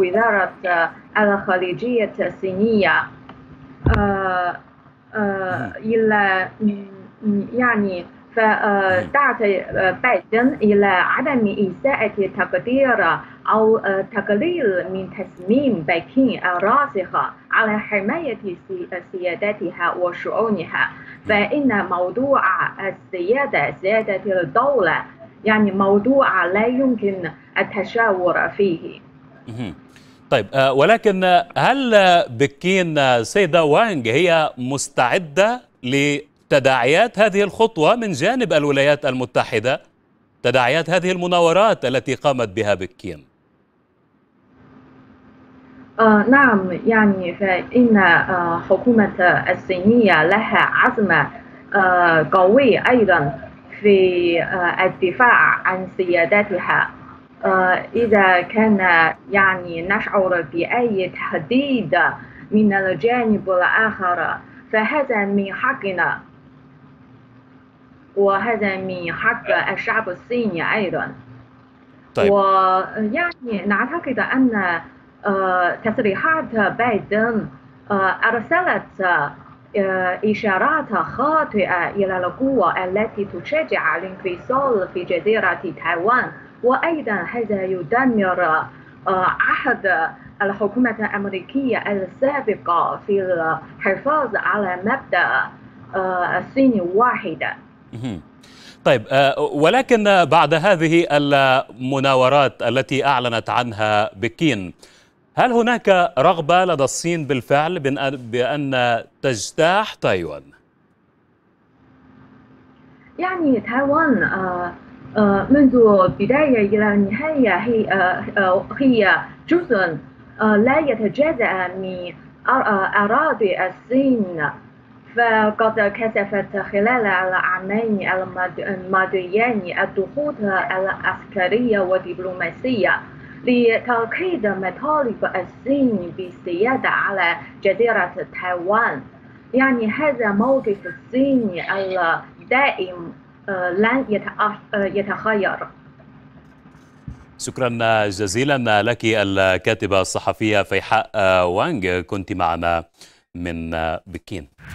وزارة الخارجية الصينية إلى يعني فدعت بايدن إلى عدم إساءة تقدير أو تقليل من تصميم بكين الراسخة على حماية سيادتها وشؤونها، فإن موضوع سيادة الدولة يعني موضوع لا يمكن التشاور فيه. طيب، ولكن هل بكين سيدة وانغ هي مستعدة لتداعيات هذه الخطوة من جانب الولايات المتحدة، تداعيات هذه المناورات التي قامت بها بكين؟ نعم، يعني فإن حكومة الصينية لها عزم قوي أيضا في الدفاع عن سيادتها. إذا كان يعني نشعر بأي تهديد من الجانب الآخر فهذا من حقنا، وهذا من حق الشعب الصيني أيضا. طيب. ويعني نعتقد أن تصريحات بايدن أرسلت إشارات خاطئة إلى القوى التي تشجع الانفصال في جزيرة تايوان، وأيضا هذا يدمر عهد الحكومة الأمريكية السابقة في الحفاظ على مبدأ الصين واحدة. طيب، ولكن بعد هذه المناورات التي أعلنت عنها بكين، هل هناك رغبة لدى الصين بالفعل بأن تجتاح تايوان؟ يعني تايوان منذ بداية إلى النهاية هي جزء لا يتجزأ من أراضي الصين، فقد كشفت خلال العامين الماضيين الضغوط العسكرية والدبلوماسية لتأكيد مطالب الصين بالسيادة على جزيرة تايوان. يعني هذا موقف الصين الدائم لن يتغير. شكرا جزيلا لك الكاتبة الصحفية فيحاء وانغ، كنت معنا من بكين.